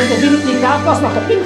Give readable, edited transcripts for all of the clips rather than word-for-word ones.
der findet nicht auf, was macht er?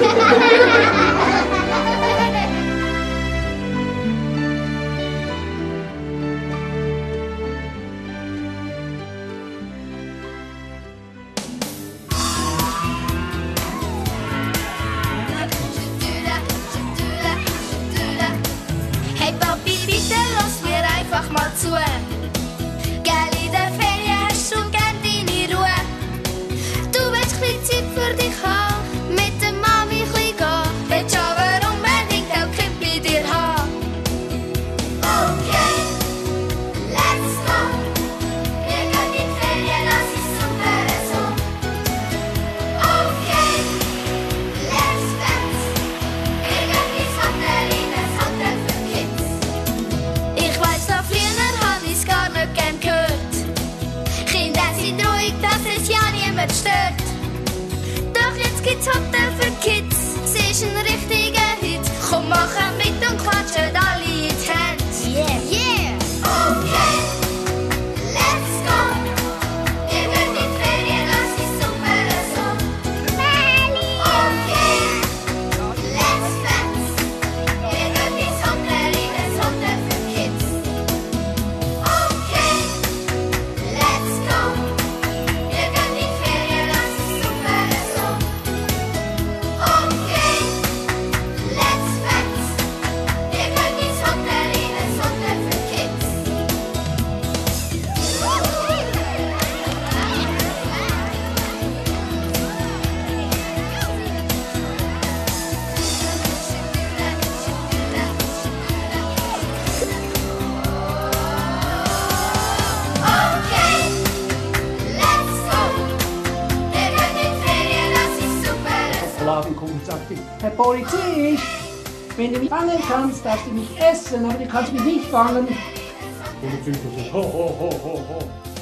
Hey Papi, bitte lass mir einfach mal zu. Gell, in der Ferien hast du gern deine Ruhe. Du willst ein Zeit für dich haben, mit der Mami ein bisschen gehen. Willst aber unbedingt auch Kind bei dir haben. Okay, let's go. Wir gehen in die Ferien, das ist super so. Okay, let's dance. Wir gehen ins Hotel, in das Hotel für Kids. Ich weiss noch, früher hab ich's gar nicht gern gehört. Kinder sind ruhig, dass es ja niemand stört. Doch jetzt gibt's Hotel für Kids, es ist ein richtiger Hit. Komm, mach mit und klatschen alle in die Hände. Yeah, yeah. Okay, let's go. Wir gehen in die Ferien, das ist super so. Okay, let's dance. Wir gehen ins Hotel, in das Hotel für Kids. Okay, let's go. Wir gehen in die Ferien, das ist super so. Okay, let's dance. Wir gehen ins Hotel, in das Hotel für Kids. Okay, let's go. Wir gehen in die Ferien, das ist super so. Der Laden kommt und sagt, Herr Polizist, wenn du mich fangen kannst, darfst du mich essen, aber du kannst mich nicht fangen. Polizist sagt, ho, ho, ho, ho, ho.